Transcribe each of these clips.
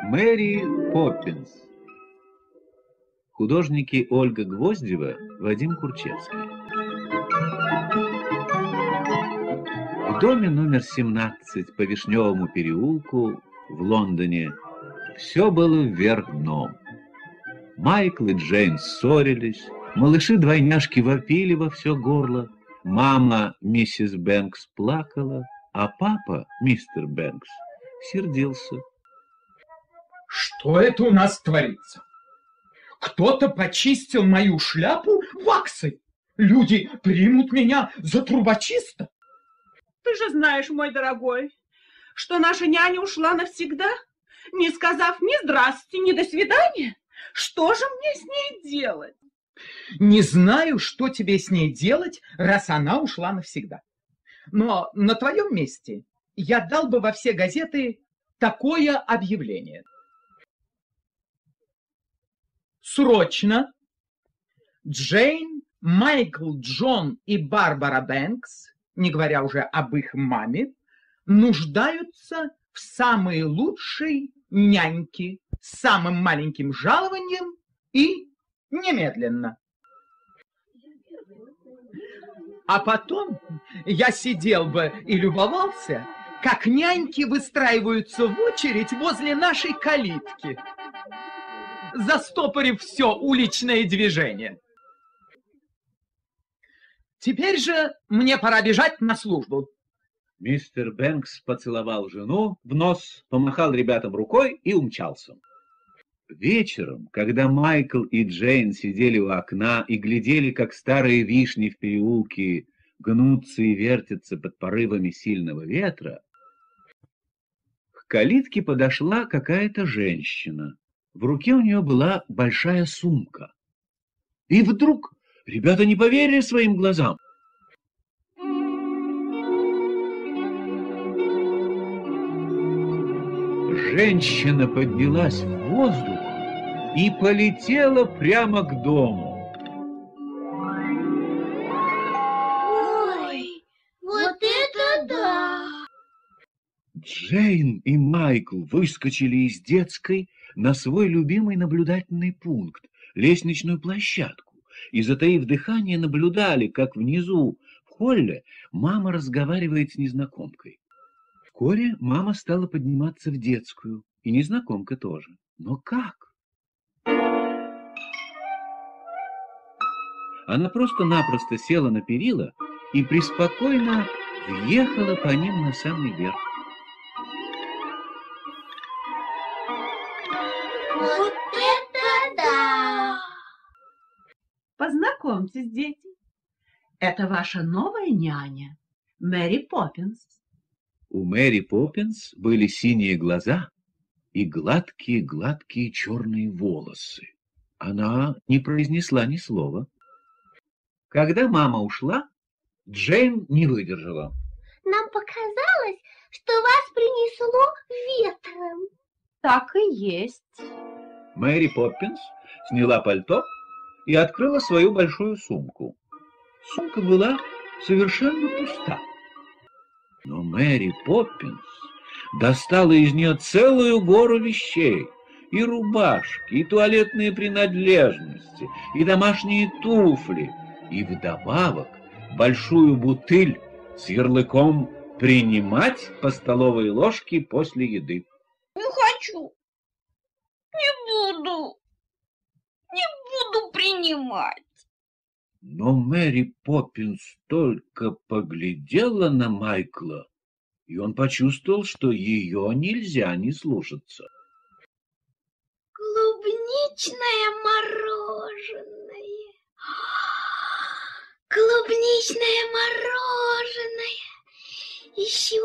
Мэри Поппинс. Художники Ольга Гвоздева, Вадим Курчевский. В доме номер 17 по Вишневому переулку в Лондоне все было вверх дном. Майкл и Джейн ссорились, малыши-двойняшки вопили во все горло, мама, миссис Бэнкс, плакала, а папа, мистер Бэнкс, сердился. Что это у нас творится? Кто-то почистил мою шляпу ваксой. Люди примут меня за трубочиста. Ты же знаешь, мой дорогой, что наша няня ушла навсегда, не сказав ни здрасте, ни до свидания. Что же мне с ней делать? Не знаю, что тебе с ней делать, раз она ушла навсегда. Но на твоем месте я дал бы во все газеты такое объявление. Срочно! Джейн, Майкл, Джон и Барбара Бэнкс, не говоря уже об их маме, нуждаются в самой лучшей няньке с самым маленьким жалованием и немедленно. А потом я сидел бы и любовался, как няньки выстраиваются в очередь возле нашей калитки, застопорив все уличное движение. Теперь же мне пора бежать на службу. Мистер Бэнкс поцеловал жену в нос, помахал ребятам рукой и умчался. Вечером, когда Майкл и Джейн сидели у окна и глядели, как старые вишни в переулке гнутся и вертятся под порывами сильного ветра, к калитке подошла какая-то женщина. В руке у нее была большая сумка. И вдруг ребята не поверили своим глазам. Женщина поднялась в воздух и полетела прямо к дому. Ой, вот это да! Джейн и Майкл выскочили из детской на свой любимый наблюдательный пункт, лестничную площадку, и, затаив дыхание, наблюдали, как внизу, в холле, мама разговаривает с незнакомкой. Вскоре мама стала подниматься в детскую, и незнакомка тоже. Но как? Она просто-напросто села на перила и преспокойно въехала по ним на самый верх. Вот это да! Познакомьтесь, дети. Это ваша новая няня, Мэри Поппинс. У Мэри Поппинс были синие глаза и гладкие-гладкие черные волосы. Она не произнесла ни слова. Когда мама ушла, Джейн не выдержала. Нам показалось, что вас принесло ветром. Так и есть. Мэри Поппинс сняла пальто и открыла свою большую сумку. Сумка была совершенно пуста. Но Мэри Поппинс достала из нее целую гору вещей. И рубашки, и туалетные принадлежности, и домашние туфли, и вдобавок большую бутыль с ярлыком «Принимать по столовой ложке после еды». Не хочу. Не буду принимать. Но Мэри Поппинс только поглядела на Майкла, и он почувствовал, что ее нельзя не слушаться. Клубничное мороженое. Клубничное мороженое. Еще.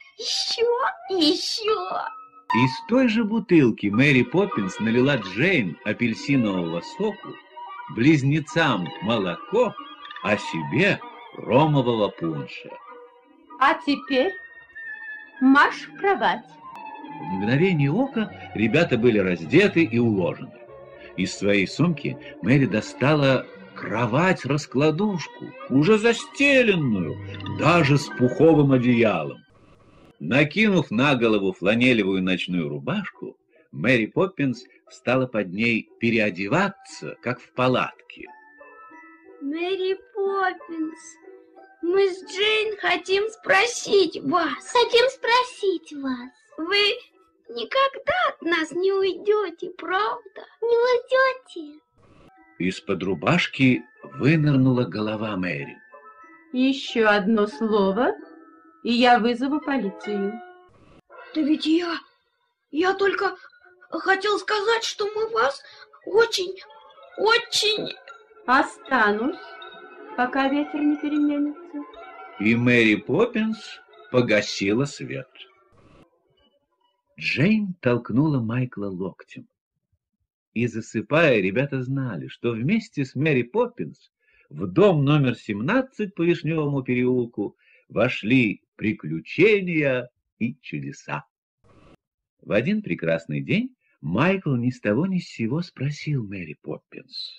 Из той же бутылки Мэри Поппинс налила Джейн апельсинового соку, близнецам молоко, а себе ромового пунша. А теперь марш в кровать. В мгновение ока ребята были раздеты и уложены. Из своей сумки Мэри достала кровать-раскладушку, уже застеленную, даже с пуховым одеялом. Накинув на голову фланелевую ночную рубашку, Мэри Поппинс стала под ней переодеваться, как в палатке. Мэри Поппинс, мы с Джейн хотим спросить вас. Вы никогда от нас не уйдете, правда? Не уйдете? Из-под рубашки вынырнула голова Мэри. Еще одно слово, и я вызову полицию. Да ведь я только хотел сказать, что мы вас очень... Останусь, пока ветер не переменится. И Мэри Поппинс погасила свет. Джейн толкнула Майкла локтем. И, засыпая, ребята знали, что вместе с Мэри Поппинс в дом номер 17 по Вишневому переулку вошли приключения и чудеса. В один прекрасный день Майкл ни с того ни с сего спросил Мэри Поппинс.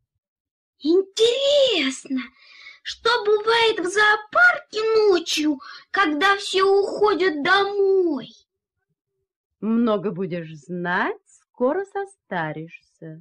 Интересно, что бывает в зоопарке ночью, когда все уходят домой? Много будешь знать, скоро состаришься.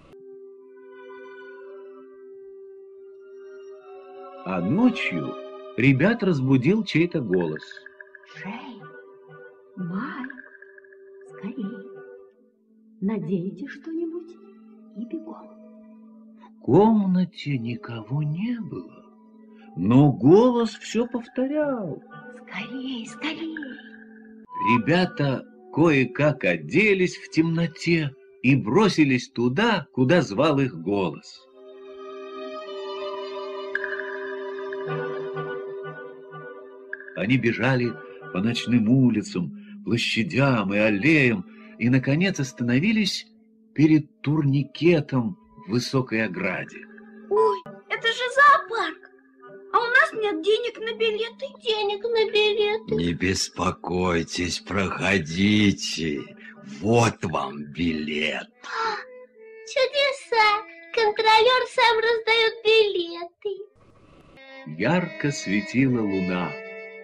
А ночью ребят разбудил чей-то голос. Джейн, Майк, скорее, наденьте что-нибудь и бегом. В комнате никого не было, но голос все повторял. Скорей, скорей. Ребята кое-как оделись в темноте и бросились туда, куда звал их голос. Они бежали по ночным улицам, площадям и аллеям и, наконец, остановились перед турникетом в высокой ограде. Ой, это же зоопарк, а у нас нет денег на билеты. Не беспокойтесь, проходите. Вот вам билет. Чудеса! Контролер сам раздает билеты. Ярко светила луна.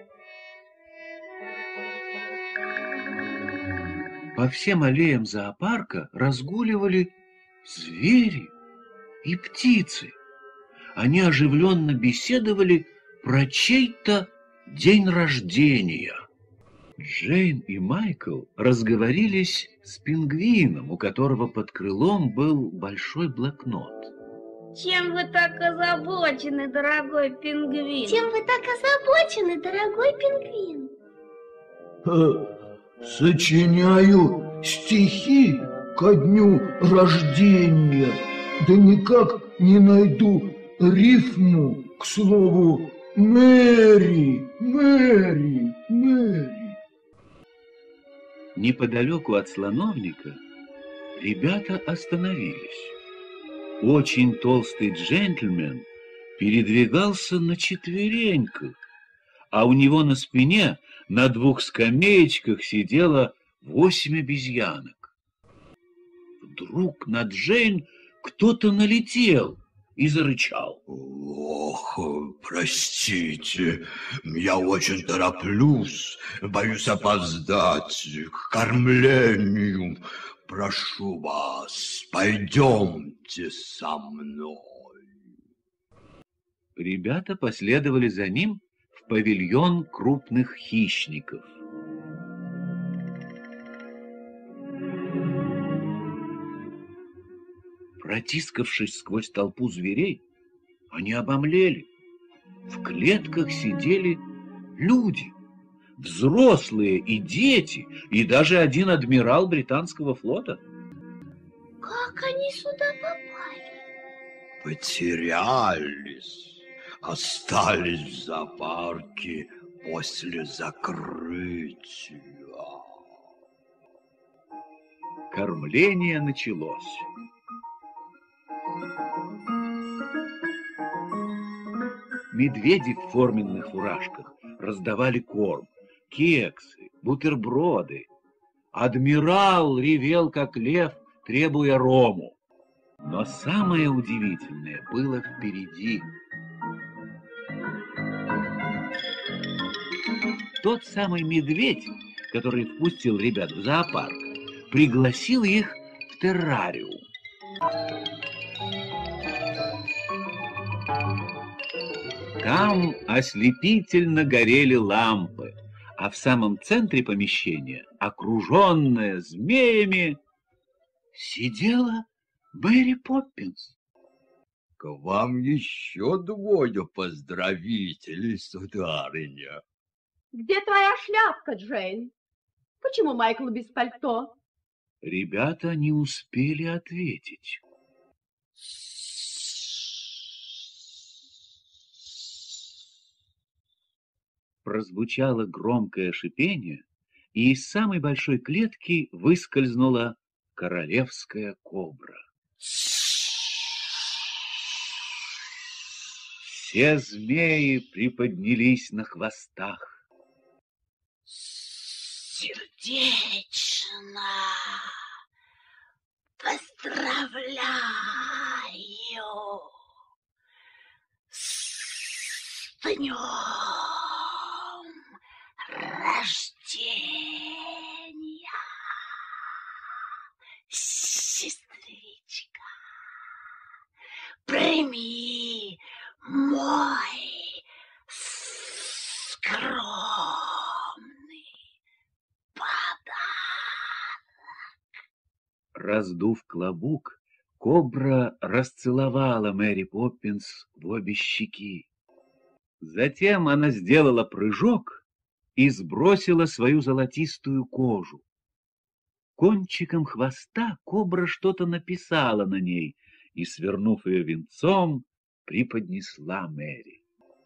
По всем аллеям зоопарка разгуливали звери и птицы. Они оживленно беседовали про чей-то день рождения. Джейн и Майкл разговорились с пингвином, у которого под крылом был большой блокнот. Чем вы так озабочены, дорогой пингвин? Сочиняю стихи ко дню рождения, да никак не найду рифму к слову Мэри. Неподалеку от слоновника ребята остановились. Очень толстый джентльмен передвигался на четвереньках, а у него на спине на 2 скамеечках сидело 8 обезьянок. Вдруг на Джейн кто-то налетел и зарычал. Ох, простите, я очень тороплюсь, боюсь опоздать к кормлению. Прошу вас, пойдемте со мной. Ребята последовали за ним в павильон крупных хищников. Протискавшись сквозь толпу зверей, они обомлели. В клетках сидели люди, взрослые и дети, и даже один адмирал британского флота. Как они сюда попали? Потерялись, остались в зоопарке после закрытия. Кормление началось. Медведи в форменных фуражках раздавали корм, кексы, бутерброды. Адмирал ревел, как лев, требуя рому. Но самое удивительное было впереди. Тот самый медведь, который впустил ребят в зоопарк, пригласил их в террариум. Там ослепительно горели лампы, а в самом центре помещения, окруженная змеями, сидела Мэри Поппинс. К вам еще двое поздравителей, сударыня. Где твоя шляпка, Джейн? Почему Майкл без пальто? Ребята не успели ответить. Прозвучало громкое шипение, и из самой большой клетки выскользнула королевская кобра. Все змеи приподнялись на хвостах. Сердечно поздравляю с днем рождения, сестричка. Прими мой скромный подарок. Раздув клобук, кобра расцеловала Мэри Поппинс в обе щеки. Затем она сделала прыжок и сбросила свою золотистую кожу. Кончиком хвоста кобра что-то написала на ней и, свернув ее венцом, преподнесла Мэри.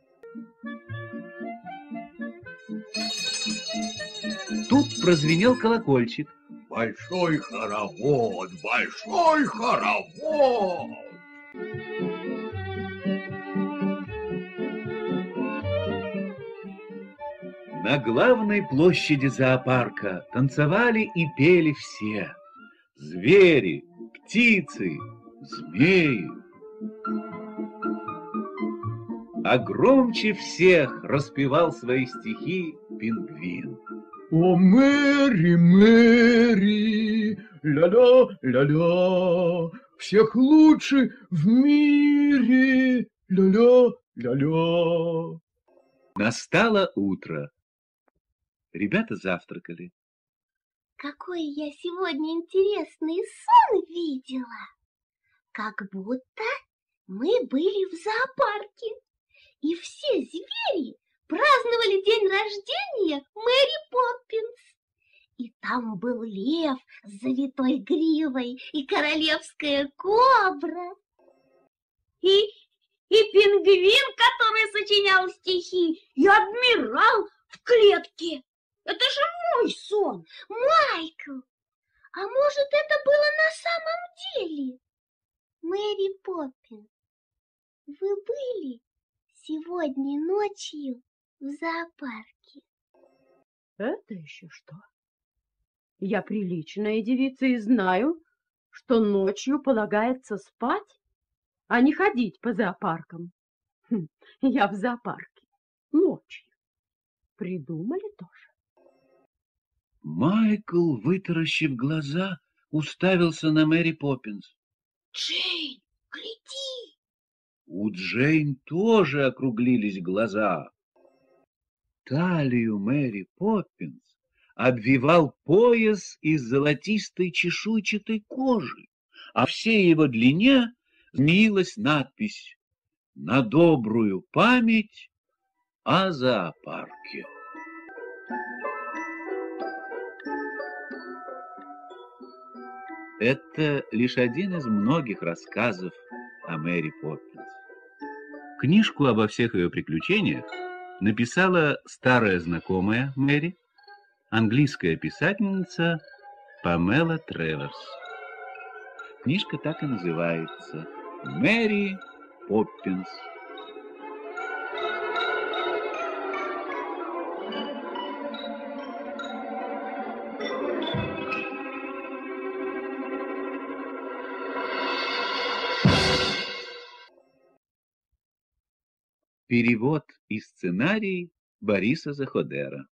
Тут прозвенел колокольчик. Большой хоровод, большой хоровод! На главной площади зоопарка танцевали и пели все. Звери, птицы, змеи. А громче всех распевал свои стихи пингвин. О, Мэри, Мэри, ля-ля, ля-ля, всех лучше в мире, ля-ля, ля-ля. Настало утро. Ребята завтракали. Какой я сегодня интересный сон видела. Как будто мы были в зоопарке, и все звери праздновали день рождения Мэри Поппинс. И там был лев с завитой гривой, и королевская кобра, и пингвин, который сочинял стихи, и адмирал в клетке. Это же мой сон, Майкл. А может, это было на самом деле? Мэри Поппинс, вы были сегодня ночью в зоопарке? Это еще что? Я приличная девица и знаю, что ночью полагается спать, а не ходить по зоопаркам. Я в зоопарке ночью. Придумали тоже. Майкл, вытаращив глаза, уставился на Мэри Поппинс. Джейн, гляди! У Джейн тоже округлились глаза. Талию Мэри Поппинс обвивал пояс из золотистой чешуйчатой кожи, а всей его длине змеилась надпись «На добрую память о зоопарке». Это лишь один из многих рассказов о Мэри Поппинс. Книжку обо всех ее приключениях написала старая знакомая Мэри, английская писательница Памела Треворс. Книжка так и называется «Мэри Поппинс». Перевод и сценарий Бориса Заходера.